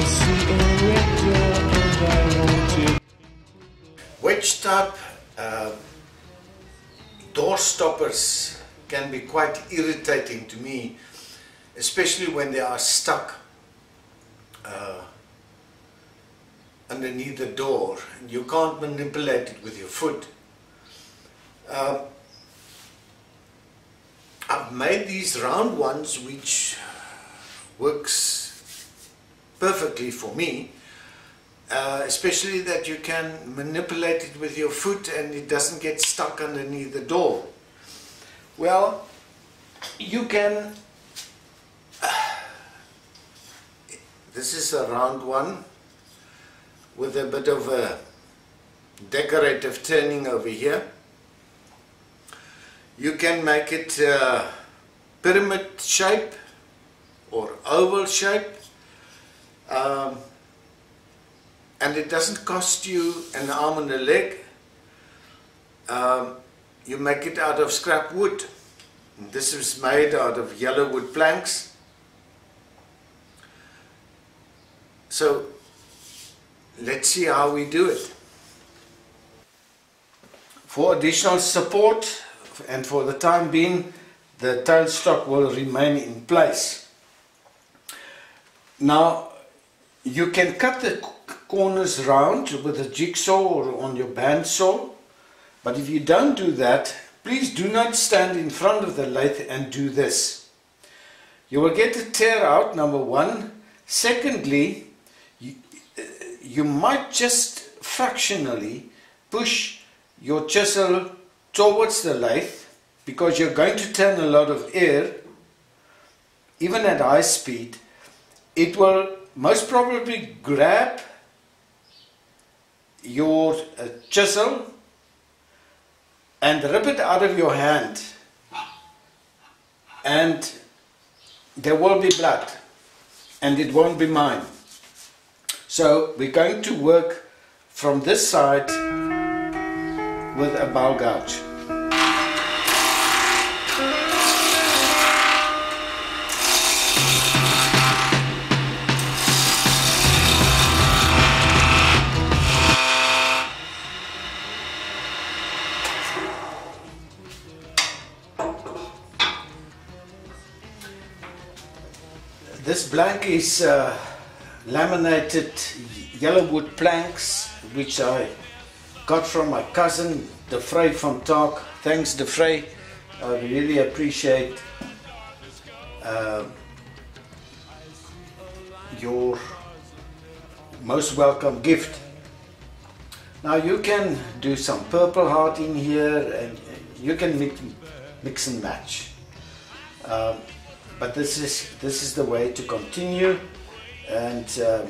Wedge type door stoppers can be quite irritating to me, especially when they are stuck underneath the door and you can't manipulate it with your foot. I've made these round ones which works perfectly for me, especially that you can manipulate it with your foot and it doesn't get stuck underneath the door. Well, you can, this is a round one with a bit of a decorative turning over here. You can make it pyramid shape or oval shape, and it doesn't cost you an arm and a leg. You make it out of scrap wood. This is made out of yellow wood planks. So let's see how we do it. For additional support and for the time being, the tailstock will remain in place. Now you can cut the corners round with a jigsaw or on your bandsaw, but if you don't do that, please do not stand in front of the lathe and do this. You will get a tear out, number one. Secondly, you might just fractionally push your chisel towards the lathe, because you're going to turn a lot of air. Even at high speed, it will most probably grab your chisel and rip it out of your hand, and there will be blood, and it won't be mine. So we're going to work from this side with a bowl gouge. This blank is laminated yellow wood planks, which I got from my cousin De Vrij van Taak. Thanks, De Vrij. I really appreciate your most welcome gift. Now you can do some purple heart in here, and you can mix and match. But this is the way to continue, and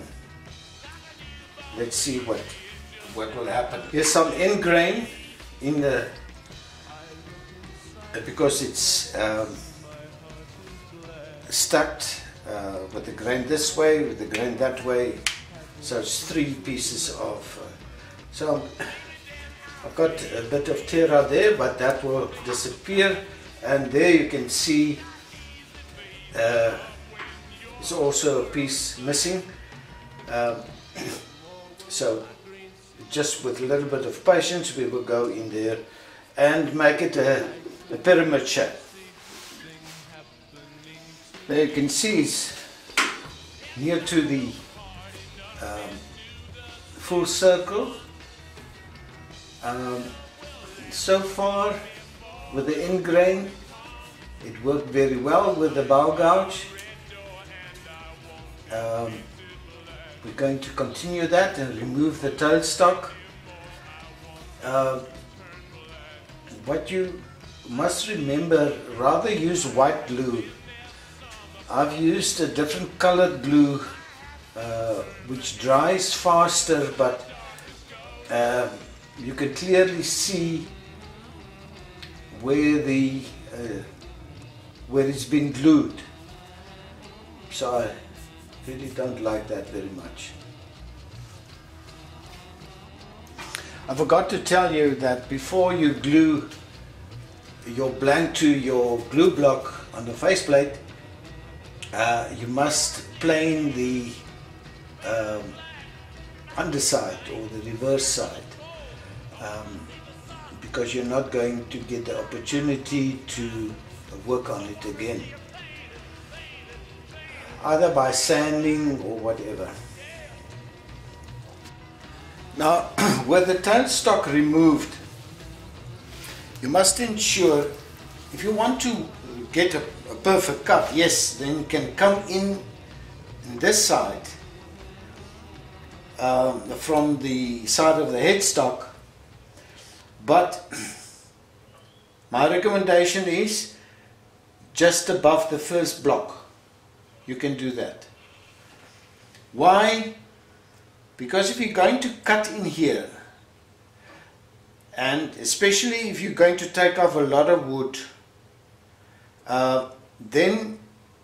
let's see what will happen. Here's some end grain in the, because it's stacked with the grain this way, with the grain that way, so it's 3 pieces of. So I've got a bit of tear out there, but that will disappear, and there you can see there's also a piece missing. So just with a little bit of patience, we will go in there and make it a pyramid shape. There you can see it's near to the full circle. So far with the end grain, it worked very well with the bowl gouge. We're going to continue that and remove the tailstock. What you must remember, rather use white glue. I've used a different colored glue which dries faster, but you can clearly see where it's been glued. So I really don't like that very much. I forgot to tell you that before you glue your blank to your glue block on the faceplate, you must plane the underside or the reverse side, because you're not going to get the opportunity to work on it again, either by sanding or whatever. Now, with the tailstock removed, you must ensure, if you want to get a perfect cut, yes, then you can come in this side, from the side of the headstock, but my recommendation is just above the first block. You can do that. Why? Because if you're going to cut in here, and especially if you're going to take off a lot of wood, then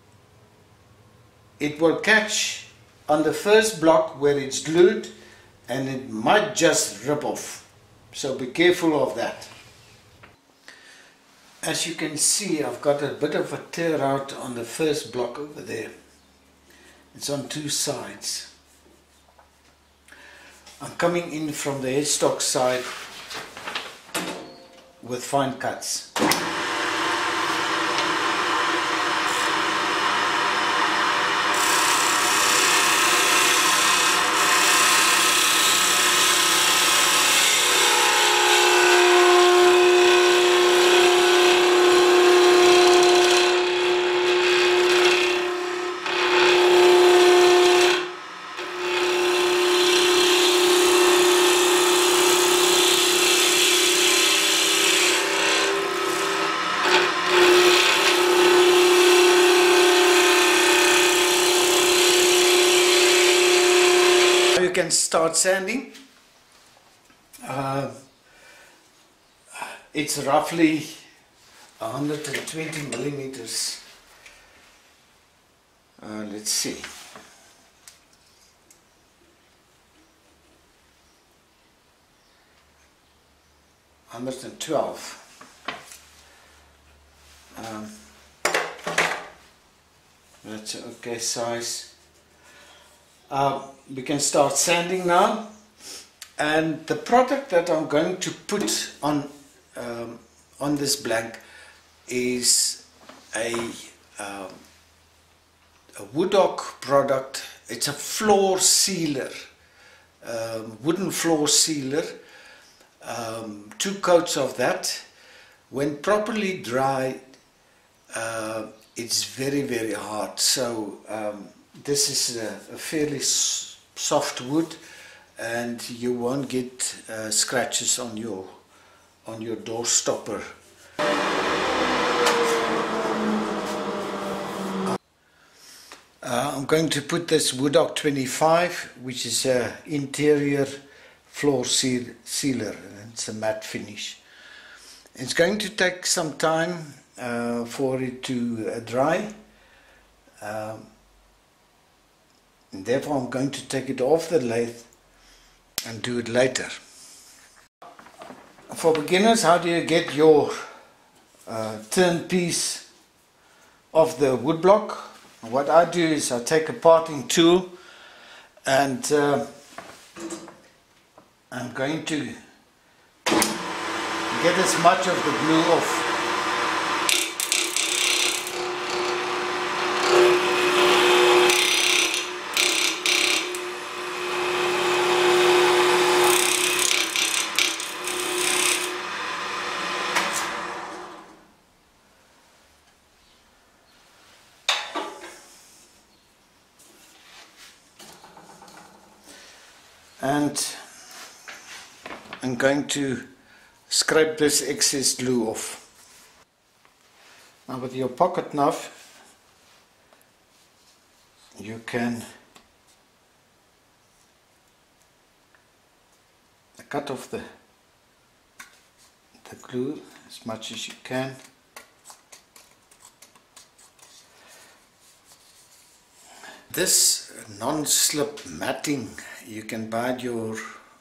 it will catch on the first block where it's glued, and it might just rip off. So be careful of that. As you can see, I've got a bit of a tear out on the first block over there. It's on two sides. I'm coming in from the headstock side with fine cuts. You can start sanding. It's roughly 120 millimeters. Let's see. $112. That's an okay size. We can start sanding now, and the product that I'm going to put on this blank is a Woodok product. It's a floor sealer, wooden floor sealer. 2 coats of that. When properly dried, it's very hard. So this is a fairly soft wood, and you won't get scratches on your door stopper. I'm going to put this Woodok 25, which is an interior floor sealer. It's a matte finish. It's going to take some time for it to dry. And therefore I'm going to take it off the lathe and do it later. For beginners, how do you get your turn piece off the wood block? What I do is I take a parting tool, and I'm going to get as much of the glue off. And I'm going to scrape this excess glue off. Now with your pocket knife you can cut off the glue as much as you can. This non-slip matting you can buy at your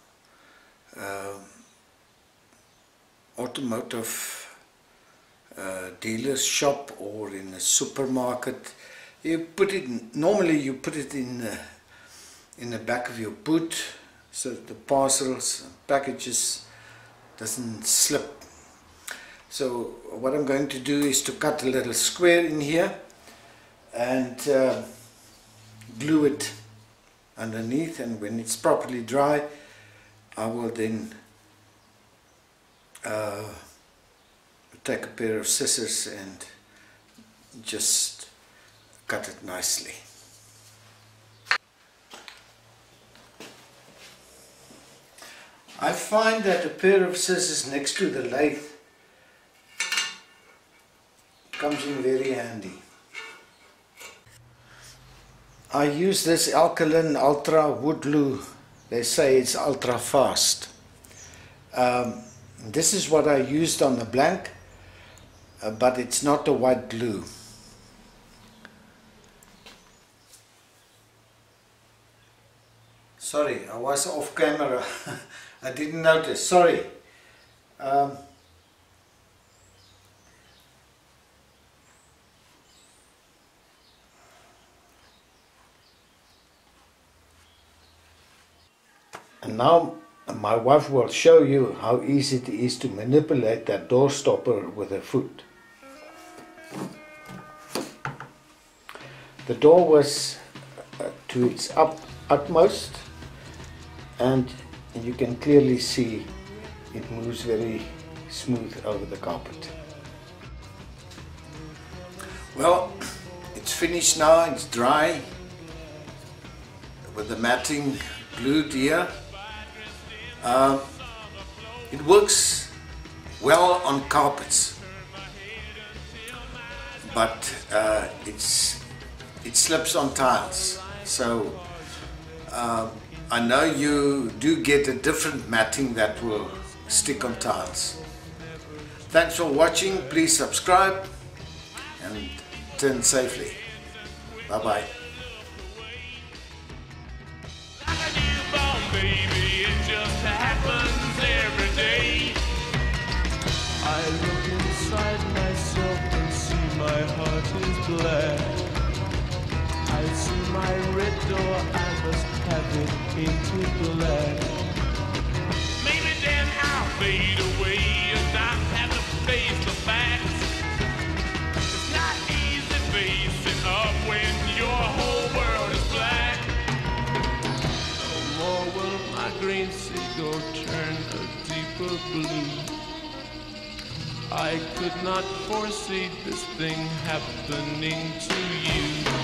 automotive dealer's shop or in a supermarket. You put it, normally you put it in in the back of your boot so that the parcels and packages doesn't slip. So what I'm going to do is to cut a little square in here and glue it underneath, and when it's properly dry I will then take a pair of scissors and just cut it nicely. I find that a pair of scissors next to the lathe comes in very handy. I use this Alkaline Ultra wood glue. They say it's ultra fast. This is what I used on the blank, but it's not a white glue. Sorry, I was off camera. I didn't notice. Sorry. And now my wife will show you how easy it is to manipulate that door stopper with her foot. The door was to its utmost, and you can clearly see it moves very smooth over the carpet. Well, it's finished now, it's dry with the matting glued here. It works well on carpets, but it slips on tiles. So I know you do get a different matting that will stick on tiles. Thanks for watching. Please subscribe and turn safely. Bye bye. I look inside myself and see my heart is black. I see my red door, I must have it into black. Maybe then I'll fade away and not have to face the facts. It's not easy facing up when your whole world is black. No more will my green seagull turn a deeper blue. I could not foresee this thing happening to you.